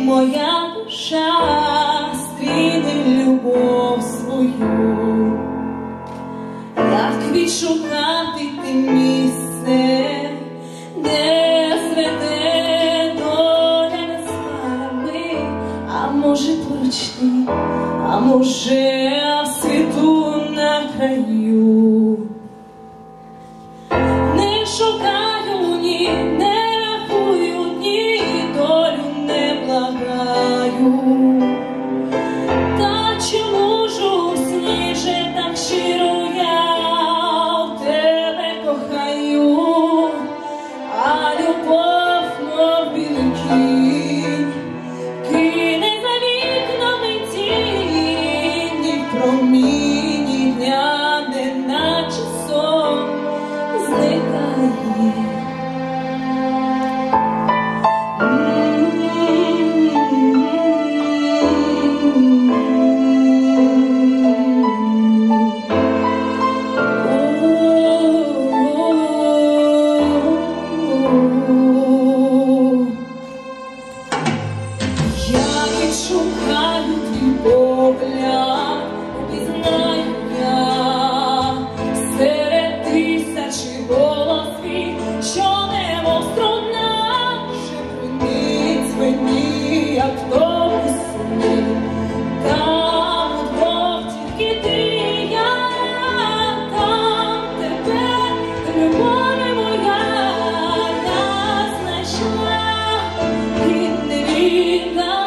моя душа стріне любов свою, як відшукати те місце, де зведе доля над скалями, а може поруч ти, а може в світу на краю. Не шукаю ні, не рахую дні, долю не благаю. Та чи можу в сні же так щиро я в тебе кохаю, а любов, мов білий кінь, кине за вікнами тіні, в проміні дня, неначе сон зникає. Шукаю твій погляд, пізнаю я серед тисячі голосів, що немов струна шепотить мені, як в тому сні. Там удвох тільки ти і я, там тебе, любові моя, я знайшла і не віддала.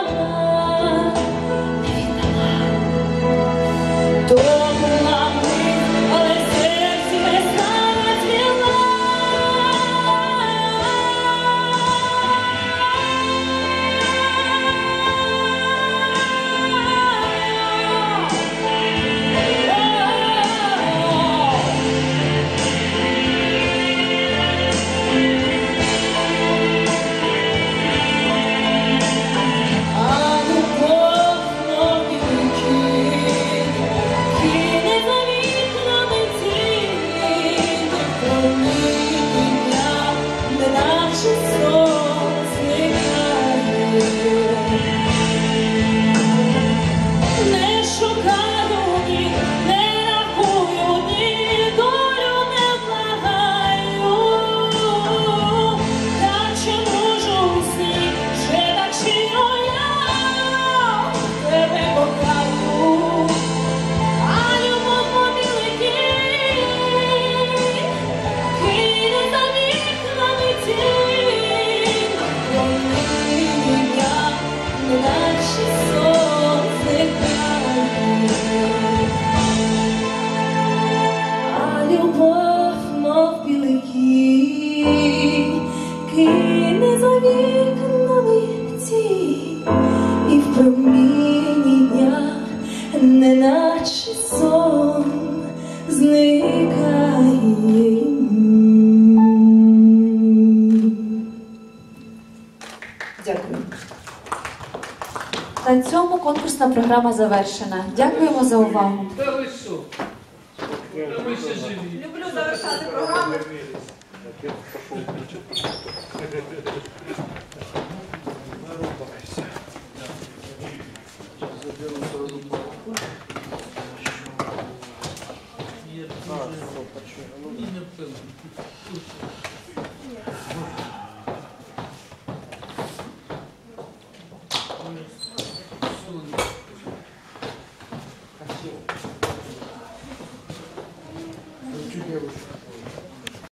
Кине за вікнами тінь, і в проміні дня, неначе сон, зникає. Дякую. На цьому конкурсна програма завершена. Дякуємо за увагу. Та ви що? Та ви ще живі. Люблю завершати програму.